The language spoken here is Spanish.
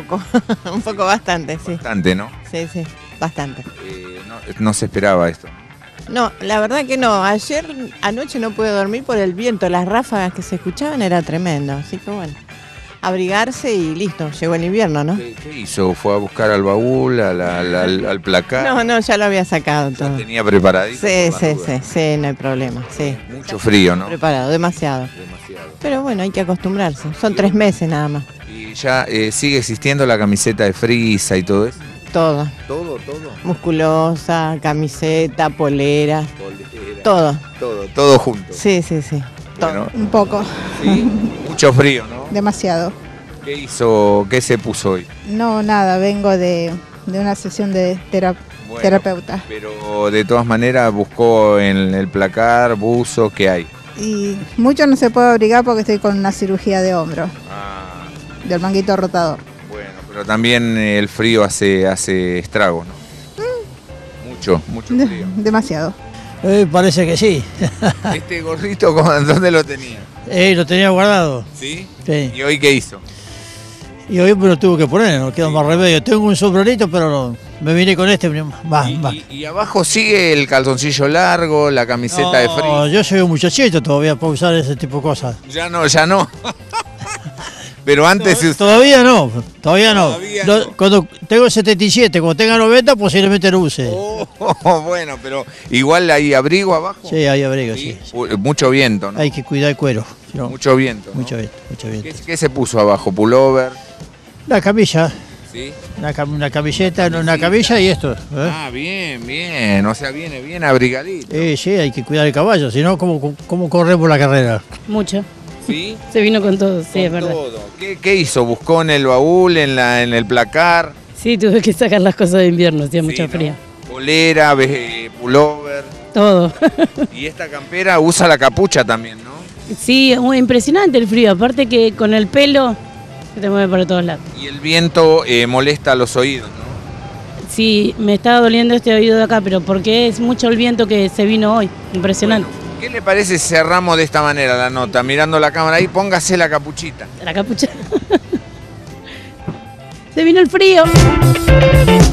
poco, un poco bastante, sí. Bastante, ¿no? Sí, sí, bastante. No se esperaba esto. No, la verdad que no. Anoche no pude dormir por el viento, las ráfagas que se escuchaban era tremendo. Así que bueno, abrigarse y listo, llegó el invierno, ¿no? ¿Qué hizo? ¿Fue a buscar al baúl, al placar? No, ya lo había sacado todo. ¿Tenía preparadito? Sí, no hay problema, sí. Mucho frío, ¿no? Preparado, demasiado. Pero bueno, hay que acostumbrarse. Son 3 meses nada más. ¿Y ya sigue existiendo la camiseta de frisa y todo eso? Todo. ¿Todo? Musculosa, camiseta, polera, todo. Todo junto. Sí. Todo. Bueno, Un poco, ¿sí? Mucho frío, ¿no? demasiado. ¿Qué hizo? ¿Qué se puso hoy? No, nada, vengo de una sesión de Bueno, terapeuta. Pero de todas maneras buscó en el placar, buzo, ¿qué hay? Y mucho no se puede abrigar porque estoy con una cirugía de hombro, del manguito rotador. Bueno, pero también el frío hace estragos, ¿no? Mucho frío. Demasiado. Parece que sí. ¿Este gorrito dónde lo tenía? Lo tenía guardado. ¿Sí? Sí. ¿Y hoy qué hizo? Y hoy me lo tuve que poner, no queda más remedio. Tengo un sombrerito, pero no, me vine con este más. ¿Y abajo sigue el calzoncillo largo, la camiseta de frío? No, yo soy un muchachito todavía para usar ese tipo de cosas. Ya no. Pero antes... Todavía no. Todavía no. Cuando tengo 77, cuando tenga 90 posiblemente lo use. Bueno, pero igual hay abrigo abajo. Sí, hay abrigo, sí. Mucho viento, ¿no? Hay que cuidar el cuero. ¿No? Mucho viento, ¿no? Mucho viento. ¿Qué se puso abajo? ¿Pullover? La camilla. ¿Sí? Una camiseta, una camilla y esto. Bien. O sea, viene bien abrigadito. Sí, hay que cuidar el caballo, si no, ¿cómo corremos la carrera? Mucho. ¿Sí? Se vino con todo, sí, es verdad. Todo. ¿Qué hizo? ¿Buscó en el baúl, en el placar? Sí, tuve que sacar las cosas de invierno, hacía mucha fría. Polera, pullover. Todo. Y esta campera usa la capucha también, ¿no? Sí, es muy impresionante el frío, aparte que con el pelo se te mueve para todos lados. Y el viento molesta los oídos, ¿no? Sí, me estaba doliendo este oído de acá, pero porque es mucho el viento que se vino hoy, impresionante. Bueno, ¿qué le parece si cerramos de esta manera la nota? Mirando la cámara ahí, póngase la capuchita. La capucha. Se vino el frío.